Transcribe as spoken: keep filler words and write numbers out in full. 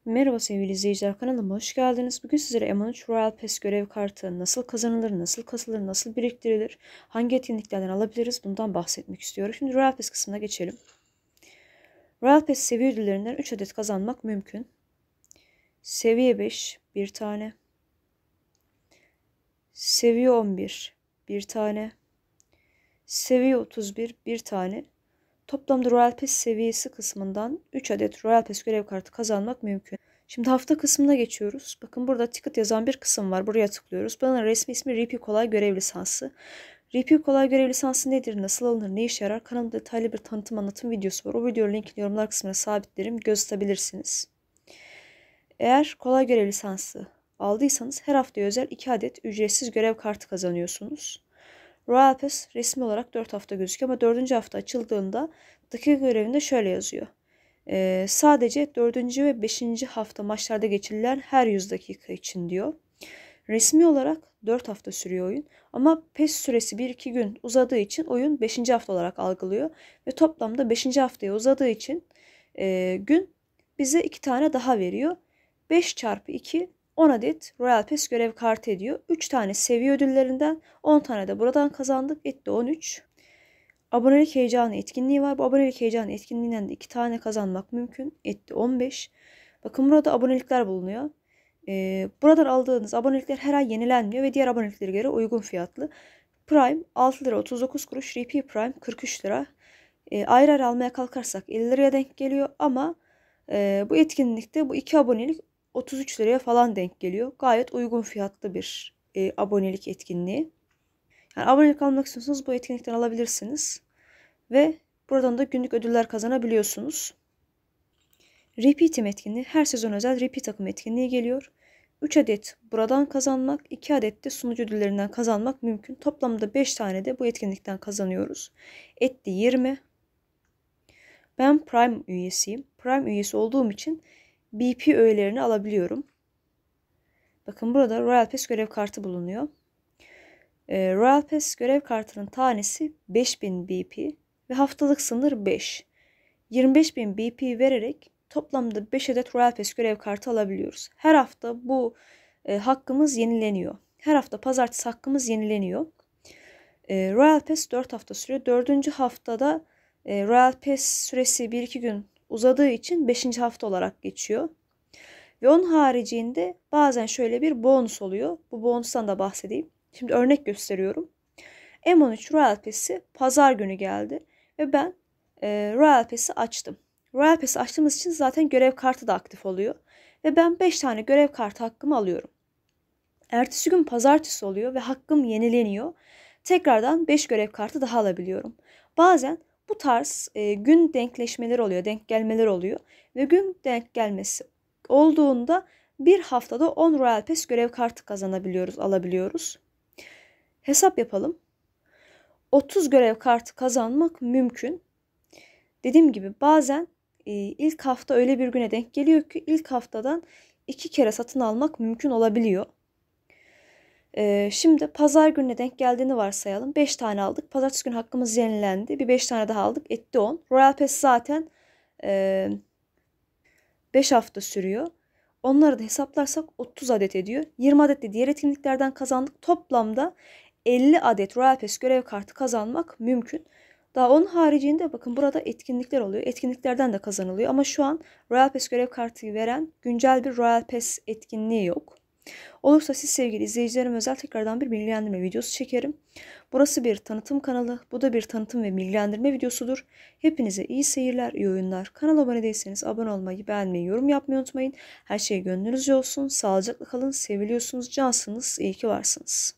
Merhaba sevgili izleyiciler, kanalıma hoş geldiniz. Bugün sizlere M on üç Royal Pass görev kartı nasıl kazanılır, nasıl kasılır, nasıl biriktirilir, hangi etkinliklerden alabiliriz bundan bahsetmek istiyorum. Şimdi Royal Pass kısmına geçelim. Royal Pass seviye ödüllerinden üç adet kazanmak mümkün. Seviye beş bir tane. Seviye on bir bir tane. Seviye otuz bir bir tane. Toplamda Royal Pass seviyesi kısmından üç adet Royal Pass görev kartı kazanmak mümkün. Şimdi hafta kısmına geçiyoruz. Bakın burada ticket yazan bir kısım var. Buraya tıklıyoruz. Buranın resmi ismi R P Kolay Görev Lisansı. R P Kolay Görev Lisansı nedir, nasıl alınır, ne işe yarar? Kanalımda detaylı bir tanıtım anlatım videosu var. O videonun linkini yorumlar kısmına sabitlerim. Göz atabilirsiniz. Eğer Kolay Görev Lisansı aldıysanız her haftaya özel iki adet ücretsiz görev kartı kazanıyorsunuz. Royal Pass resmi olarak dört hafta gözüküyor ama dördüncü hafta açıldığında dakika görevinde şöyle yazıyor. Ee, sadece dördüncü ve beşinci hafta maçlarda geçirilen her yüz dakika için diyor. Resmi olarak dört hafta sürüyor oyun ama PES süresi bir iki gün uzadığı için oyun beşinci hafta olarak algılıyor. Ve toplamda beşinci haftaya uzadığı için e, gün bize iki tane daha veriyor. beş çarpı iki on adet Royal Pass görev kartı ediyor. üç tane seviye ödüllerinden, on tane de buradan kazandık. Etti on üç. Abonelik heyecanı etkinliği var. Bu abonelik heyecanı etkinliğinden de iki tane kazanmak mümkün. Etti on beş. Bakın burada abonelikler bulunuyor. Ee, buradan aldığınız abonelikler her ay yenilenmiyor ve diğer aboneliklere göre uygun fiyatlı. Prime altı lira otuz dokuz kuruş. R P Prime kırk üç lira. Ee, ayrı ayrı almaya kalkarsak elli liraya denk geliyor ama e, bu etkinlikte bu iki abonelik otuz üç liraya falan denk geliyor. Gayet uygun fiyatlı bir e, abonelik etkinliği. Yani abonelik almak istiyorsanız bu etkinlikten alabilirsiniz. Ve buradan da günlük ödüller kazanabiliyorsunuz. Repeat'im etkinliği, her sezon özel repeat takım etkinliği geliyor. üç adet buradan kazanmak, iki adet de sunucu ödüllerinden kazanmak mümkün. Toplamda beş tane de bu etkinlikten kazanıyoruz. Etti yirmi. Ben Prime üyesiyim. Prime üyesi olduğum için B P öğelerini alabiliyorum. Bakın burada Royal Pass görev kartı bulunuyor. Ee, Royal Pass görev kartının tanesi beş bin B P ve haftalık sınır beş. yirmi beş bin B P vererek toplamda beş adet Royal Pass görev kartı alabiliyoruz. Her hafta bu e, hakkımız yenileniyor. Her hafta pazartesi hakkımız yenileniyor. E, Royal Pass dört hafta sürüyor. dördüncü haftada e, Royal Pass süresi bir iki gün uzadığı için beşinci hafta olarak geçiyor. Ve onun haricinde bazen şöyle bir bonus oluyor. Bu bonustan da bahsedeyim. Şimdi örnek gösteriyorum. M on üç Royal Pass'i pazar günü geldi ve ben e, Royal Pass'i açtım. Royal Pass'i açtığımız için zaten görev kartı da aktif oluyor. Ve ben beş tane görev kartı hakkımı alıyorum. Ertesi gün pazartesi oluyor ve hakkım yenileniyor. Tekrardan beş görev kartı daha alabiliyorum. Bazen bu tarz e, gün denkleşmeleri oluyor, denk gelmeleri oluyor. Ve gün denk gelmesi olduğunda bir haftada on Royal Pass görev kartı kazanabiliyoruz, alabiliyoruz. Hesap yapalım. otuz görev kartı kazanmak mümkün. Dediğim gibi bazen e, ilk hafta öyle bir güne denk geliyor ki ilk haftadan iki kere satın almak mümkün olabiliyor. E, şimdi pazar gününe denk geldiğini varsayalım. beş tane aldık. Pazartesi günü hakkımız yenilendi. Bir beş tane daha aldık. Etti on. Royal Pass zaten e, beş hafta sürüyor. Onları da hesaplarsak otuz adet ediyor. yirmi adet de diğer etkinliklerden kazandık. Toplamda elli adet Royal Pass görev kartı kazanmak mümkün. Daha onun haricinde bakın burada etkinlikler oluyor. Etkinliklerden de kazanılıyor. Ama şu an Royal Pass görev kartı veren güncel bir Royal Pass etkinliği yok. Olursa siz sevgili izleyicilerim özel tekrardan bir bilgilendirme videosu çekerim. Burası bir tanıtım kanalı. Bu da bir tanıtım ve bilgilendirme videosudur. Hepinize iyi seyirler, iyi oyunlar. Kanala abone değilseniz abone olmayı, beğenmeyi, yorum yapmayı unutmayın. Her şey gönlünüzce olsun. Sağlıcakla kalın. Seviliyorsunuz, cansınız. İyi ki varsınız.